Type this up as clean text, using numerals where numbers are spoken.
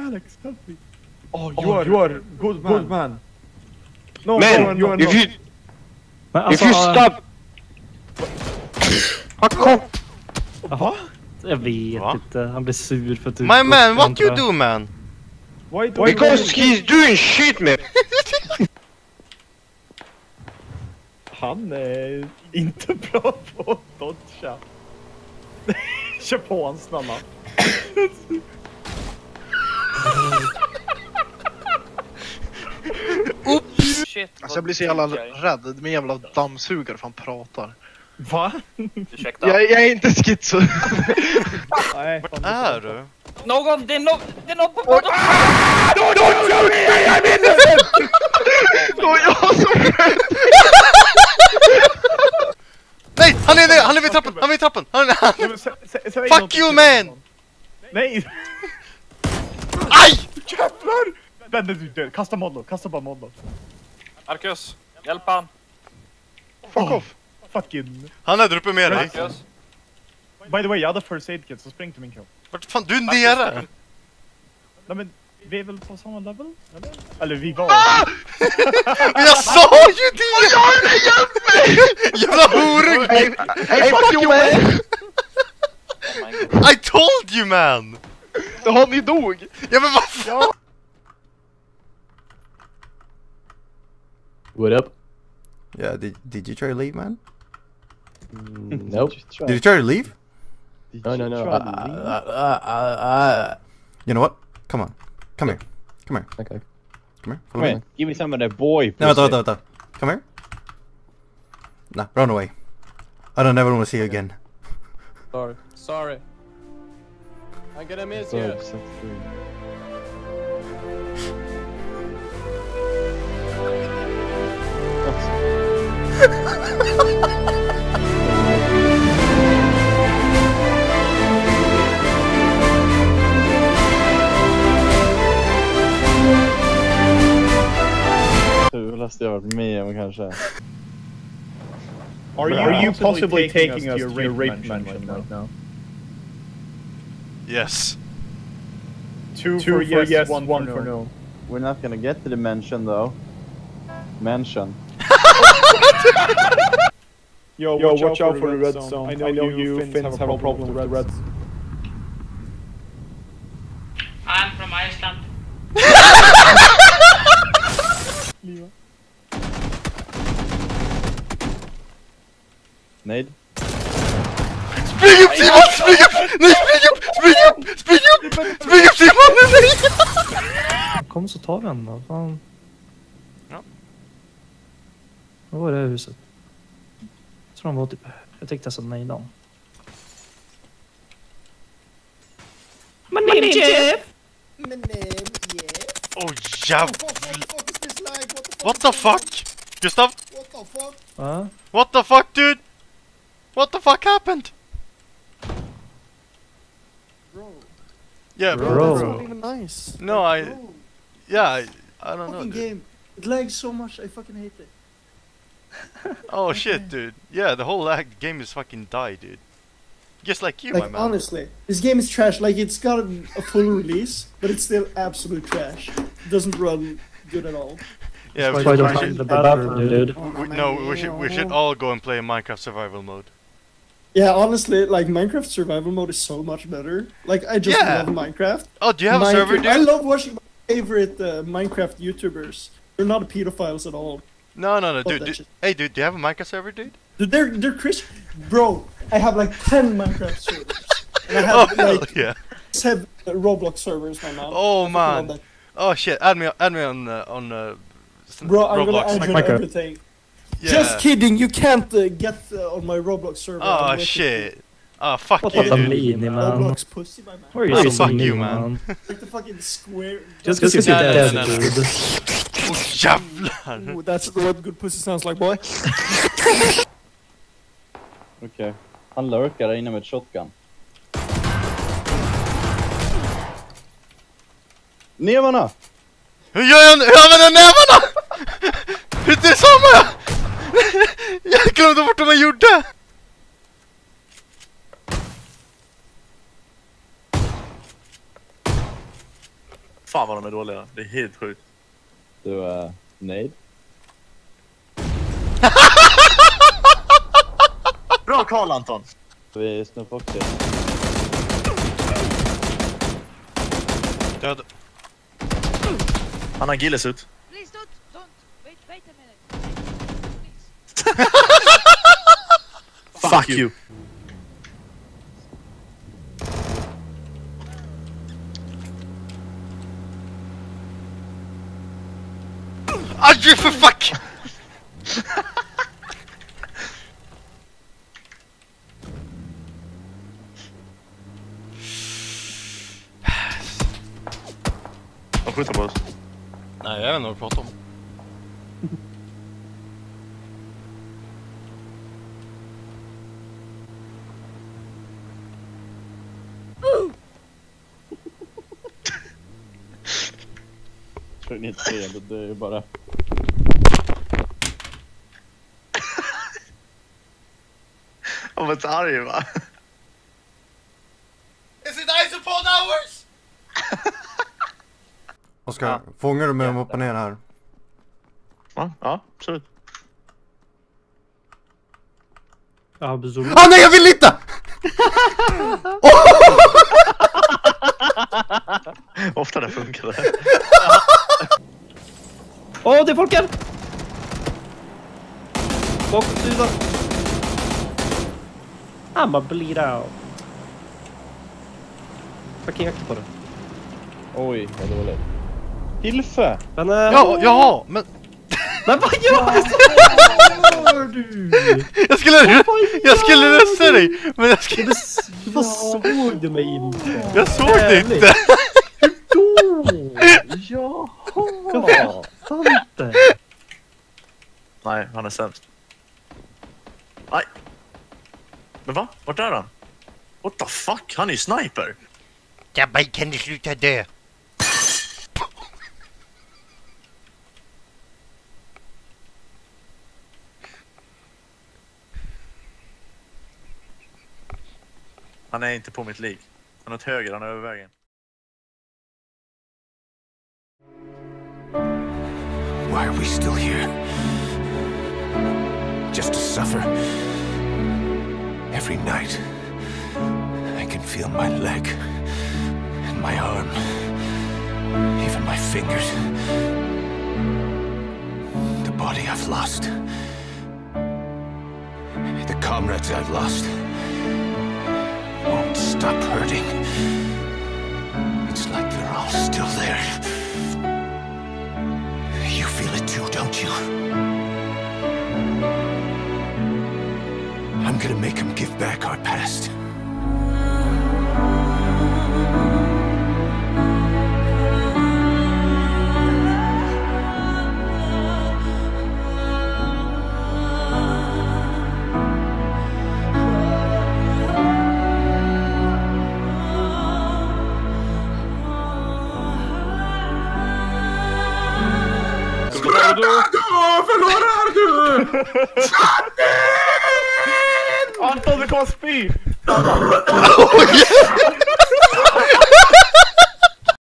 Alex, help me. Oh, you are good man. No, Man, you are if not. you if you stop. Va? Jag vet inte, han blir sur för att du... My man, what you do, man? Why do Because he's doing shit, man. Han är inte bra på att dodga. Kör på han snabba. Shit, Alltså jag blir så jävla rädd med jävla dammsugare för han pratar. Va? ursäkta. Jag är inte schizo. Nej, Vart är du? Någon, det är någon på båten! Då jag så rädd. Nej, han är vid trappen, han är vid trappen. Fuck you, man! Nej! Aj! Jävlar! Vänner du dör, kasta bara modlo. Marcus, hjälp han! Fuck off. Fucking... Han är där uppe med dig. Marcus! By the way, jag hade first aid kit så spring till min kropp. Vart fan, du är nere! Nej men, vi är väl på samma level? Eller vi var... Jag sa ju det! Hjälp mig! Jävla horung! Hey, fuck you, man! I told you, man! Ni dog! Ja men vad fan? What up? Yeah, did you try to leave, man? Nope. Did you try to leave? No. You know what? Come on. Come here. Okay. Come here. Follow me. Give me some of that boy. No, wait. Come here. Nah, run away. I don't ever want to see you again. Sorry. I'm gonna miss you. Fulaste jag varit med om kanske. Are you possibly taking us to your rape mansion right now? Yes. Two for yes, one for no. We're not gonna get to the mansion though. Mansion. Yo, watch out for the red zone. I know you Finns have a problem with the reds. I'm from Iceland. Nade. Spring upp Simon! Spring upp! Nej, spring upp Simon! Nej! Kom så tar vi den då, fan. Ja. Vad var det här huset? Jag tror de var typ... Jag tänkte så nej då. My name is Jeff! Oh jävlar! What the fuck? Gustav? Va? What the fuck, dude? What the fuck happened? Yeah, Bro. That's not even nice. No, I don't know. Dude. Game. It lags so much. I fucking hate it. Oh shit, dude. Yeah, the whole game is fucking died, dude. Just like you, my Like man. honestly, this game is trash. Like it's got a full release, but it's still absolute trash. It doesn't run good at all. Yeah, That's we why I should, don't have the bathroom, dude. we should all go and play Minecraft survival mode. Yeah, honestly, like Minecraft survival mode is so much better. Like I just Yeah. love Minecraft. Oh, do you have a server, dude? I love watching my favorite Minecraft YouTubers. They're not pedophiles at all. No, that dude. shit. Hey, dude, do you have a Minecraft server, dude? Dude, they're Christian. Bro, I have like 10 Minecraft servers. And I Oh, have hell like yeah. 7 Roblox servers right now. Oh, I fucking man. love that. Oh, shit. Add me on Bro, I'm Roblox. gonna add you Minecraft. everything. Yeah. Just kidding, you can't get on my Roblox server. Oh, I'm shit. Oh, fuck What you, the dude. mean, man? Roblox pussy, my man. Where are you Oh, so fuck mean, you, man. Like the fucking square. Just because you're No, no, dead, no, no. dude. Oh, jävlar. Ooh, that's what good pussy sounds like, boy. Okej. Han lurkar där inne med ett shotgun. Nävarna! Hur gör jag? Hur använder jag nävarna? Det är samma! Jag glömde bort vad jag gjorde! Fan vad de är dåliga. Det är helt sjukt. Du, nej. Bra Karl Anton. Vi snuffar också. Död. Han har gilles ut. Please don't. Wait a minute. Fuck you. Adjö för fuck! De skjuter på oss. Nej, jag vet inte vad du pratar om. Tror ni inte det är ju bara... De var så arg va? Is it isopod hours? Oskar, fångar du med dem upp och ner här? Ja, absolut. Ja, absolut. Ah nej, jag vill inte! Ofta det funkar det. Åh, det är folk här! Bakom sidan. I'ma bleed out. Fucking akta på det. Oj, vad dåligt. Hilfe! Men, Ja, men... Men vad gör du? Jag skulle rösta dig, men jag skulle... Vad såg du mig inte? Jag såg det inte! Ja. Jag fattar inte. Nej, han är sämst. Nej. Men va? Vart är han? What the fuck? Han är ju sniper. Jabba, kan du sluta dö? Han är inte på mitt lig. Han är åt höger, han är över vägen. Why are we still here? Just to suffer. Every night, I can feel my leg and my arm, even my fingers. The body I've lost. The comrades I've lost won't stop hurting. It's like they're all still there. You feel it too, don't you? I'm gonna make them give back our past. Förlorar du! Anton, du kommer spy!